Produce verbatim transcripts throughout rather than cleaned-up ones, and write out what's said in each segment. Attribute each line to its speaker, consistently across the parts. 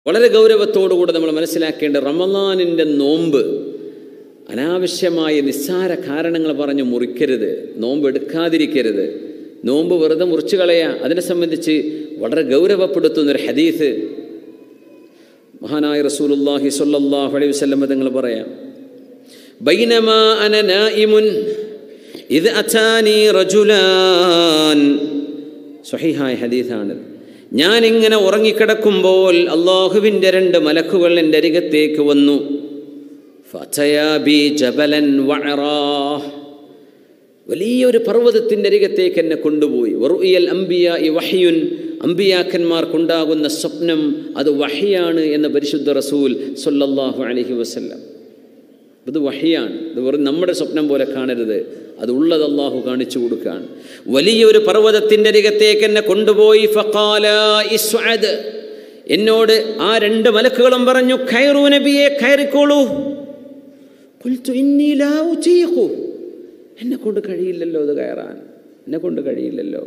Speaker 1: വളരെ ഗൗരവത്തോടുകൂടെ നമ്മൾ മനസ്സിലാക്കേണ്ട റമളാനിൻ്റെ നോമ്പ് അനാവശ്യമായ നിസ്സാര കാരണങ്ങൾ പറഞ്ഞ് മുറിക്കരുത്, നോമ്പ് എടുക്കാതിരിക്കരുത്, നോമ്പ് വെറുതെ മുറിച്ചു കളയുക. അതിനെ സംബന്ധിച്ച് വളരെ ഗൗരവപ്പെടുത്തുന്നൊരു ഹദീസ് മഹാനായ റസൂലുള്ളാഹി സ്വല്ലല്ലാഹു അലൈഹി വസല്ലം തങ്ങൾ പറയാം, ബൈനമാ അന നായിമുൻ ഇദ് അതാനി റജുലാൻ. സ്വഹീഹായ ഹദീസാണ്. ഞാനിങ്ങനെ ഉറങ്ങിക്കിടക്കുമ്പോൾ അള്ളാഹുവിൻ്റെ രണ്ട് മലക്കുകൾ എൻ്റെ അരികത്തേക്ക് വന്നു. ഫതയാ ബി ജബലൻ വഅറാ, വലിയൊരു പർവ്വതത്തിൻ്റെ അരികത്തേക്ക് എന്നെ കൊണ്ടുപോയി. വറുഇയൽ അംബിയാഇ വഹ്യുൻ, അംബിയാക്കന്മാർക്കുണ്ടാകുന്ന സ്വപ്നം അത് വഹിയാണ് എന്ന് പരിശുദ്ധ റസൂൽ സ്വല്ലല്ലാഹു അലൈഹി വസല്ലം. ഇത് വഹിയാണ്, ഇത് വെറും നമ്മുടെ സ്വപ്നം പോലെ കാണരുത്, അതുള്ളത് അള്ളാഹു കാണിച്ചു കൊടുക്കുകയാണ്. വലിയൊരു പർവ്വതത്തിൻ്റെ അരികത്തേക്ക് എന്നെ കൊണ്ടുപോയി. ഫഖാല ഇസ്അദ്, എന്നോട് ആ രണ്ട് മലക്കുകളും പറഞ്ഞു, ഖൈറു നബിയെ, കയറിക്കോളൂ. ഖുൽതു ഇന്നി ലാ ഉതീഖു, എന്നെ കൊണ്ട് കഴിയില്ലല്ലോ ഇത് കയറാൻ, എന്നെ കൊണ്ട് കഴിയില്ലല്ലോ.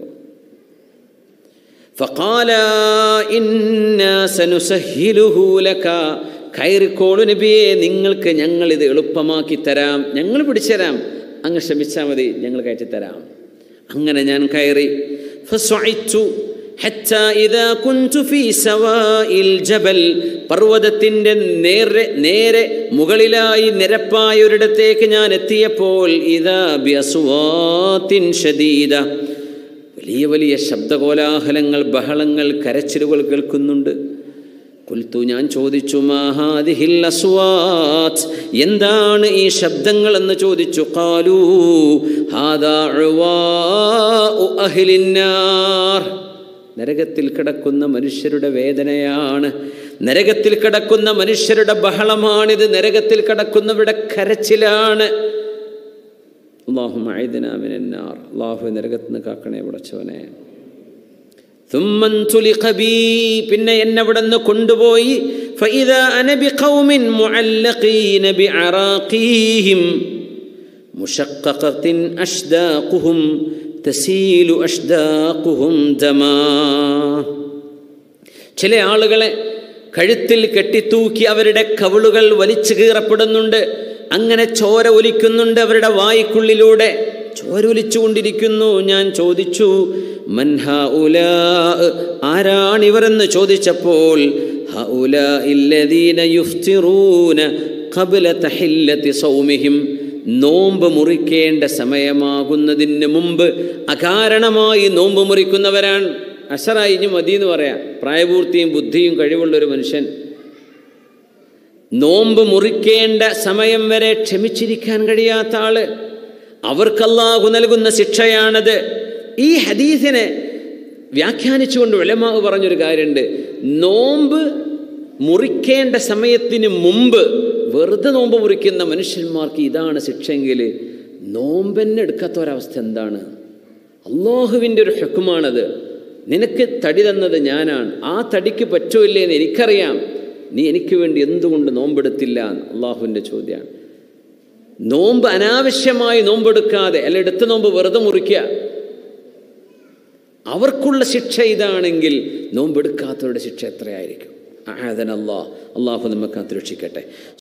Speaker 1: ഫഖാല ഇന്നാ സനുസഹിലുഹു ലക, കയറിക്കോളൂ നബിയെ, നിങ്ങൾക്ക് ഞങ്ങളിത് എളുപ്പമാക്കി തരാം, ഞങ്ങൾ പിടിച്ചുതരാം, അങ്ങ് ശ്രമിച്ചാൽ മതി, ഞങ്ങൾ കയറ്റിത്തരാം. അങ്ങനെ ഞാൻ കയറി. ഫസ്വഇതു ഹത്താ ഇദാ കുൻതു ഫീ സവാഇൽ ജബൽ, പർവ്വതത്തിൻ്റെ നേരെ നേരെ മുകളിലായി നിരപ്പായ ഒരിടത്തേക്ക് ഞാൻ എത്തിയപ്പോൾ ഇദാ ബിഅസ്വാത്തിൻ ശദീദ, വലിയ വലിയ ശബ്ദകോലാഹലങ്ങൾ, ബഹളങ്ങൾ, കരച്ചിലുകൾ കേൾക്കുന്നുണ്ട്. ഖുൽതു, ഞാൻ ചോദിച്ചു, മാ ഹാദിഹിൽ അസ്വാത്ത്, എന്താണ് ഈ ശബ്ദങ്ങൾ എന്ന് ചോദിച്ചു. ഖാലൂ ഹാദാ ഉവാഉ അഹ്ലിന്നാർ, നരകത്തിൽ കിടക്കുന്ന മനുഷ്യരുടെ വേദനയാണ്, നരകത്തിൽ കിടക്കുന്ന മനുഷ്യരുടെ ബഹളമാണിത്, നരകത്തിൽ കിടക്കുന്നവരുടെ കരച്ചിലാണ്. അല്ലാഹുമ്മ അഇദ്നാ മിനന്നാർ, അല്ലാഹു നരകത്തിൽ നിന്ന് കാക്കണേ പടച്ചവനെ. തുമ്മൻതുലിഖ ബി, പിന്നെ എന്നെ അവിടുന്ന് കൊണ്ടുപോയി. ഫഇദാ അന ബിഖൗമിൻ മുഅല്ലഖീന ബിഅറാഖീഹിം മുശഖഖത്തിൻ അഷ്ദാഖുഹും തസീലു അഷ്ദാഖുഹും ദമാ, ചില ആളുകളെ കഴുത്തിൽ കെട്ടിത്തൂക്കി അവരുടെ കവിളുകൾ വലിച്ചു കീറപ്പെടുന്നുണ്ട്, അങ്ങനെ ചോര ഒലിക്കുന്നുണ്ട്, അവരുടെ വായ്ക്കുള്ളിലൂടെ ചോര ഒലിച്ചുകൊണ്ടിരിക്കുന്നു. ഞാൻ ചോദിച്ചു, മൻ ഹൗലാ, ആരാണിവരെന്ന് ചോദിച്ചപ്പോൾ ഹൗലാ ഇല്ലദീന യുഫ്തിറൂന ഖബ്ല തഹില്ലത്തി സൗമിഹിം, നോമ്പ് മുറിക്കേണ്ട സമയമാകുന്നതിന് മുമ്പ് അകാരണമായി നോമ്പ് മുറിക്കുന്നവരാണ്. അശറായി ഇനി മതി എന്ന് പറയാം, പ്രായപൂർത്തിയും ബുദ്ധിയും കഴിവുള്ളൊരു മനുഷ്യൻ നോമ്പ് മുറിക്കേണ്ട സമയം വരെ ക്ഷമിച്ചിരിക്കാൻ കഴിയാത്ത ആള്, അവർക്ക് അല്ലാഹു നൽകുന്ന ശിക്ഷയാണത്. ഈ ഹദീസിനെ വ്യാഖ്യാനിച്ചുകൊണ്ട് ഉലമാ പറഞ്ഞൊരു കാര്യമുണ്ട്, നോമ്പ് മുറിക്കേണ്ട സമയത്തിന് മുമ്പ് വെറുതെ നോമ്പ് മുറിക്കുന്ന മനുഷ്യന്മാർക്ക് ഇതാണ് ശിക്ഷയെങ്കിൽ നോമ്പെന്നെ എടുക്കാത്ത ഒരവസ്ഥ എന്താണ്? അള്ളാഹുവിൻ്റെ ഒരു ഹുക്മാണത്. നിനക്ക് തടി തന്നത് ഞാനാണ്, ആ തടിക്ക് പറ്റുമില്ലേ എന്ന് എനിക്കറിയാം, നീ എനിക്ക് വേണ്ടി എന്തുകൊണ്ട് നോമ്പെടുത്തില്ല? അള്ളാഹുവിൻ്റെ ചോദ്യമാണ്. നോമ്പ് അനാവശ്യമായി നോമ്പെടുക്കാതെ, അല്ല എടുത്ത നോമ്പ് വെറുതെ മുറിക്കുക, അവർക്കുള്ള ശിക്ഷ ഇതാണെങ്കിൽ നോമ്പെടുക്കാത്തവരുടെ ശിക്ഷ എത്രയായിരിക്കും? അഅദനല്ലാഹ്, അള്ളാഹു നമ്മെ കാത്തുരക്ഷിക്കട്ടെ.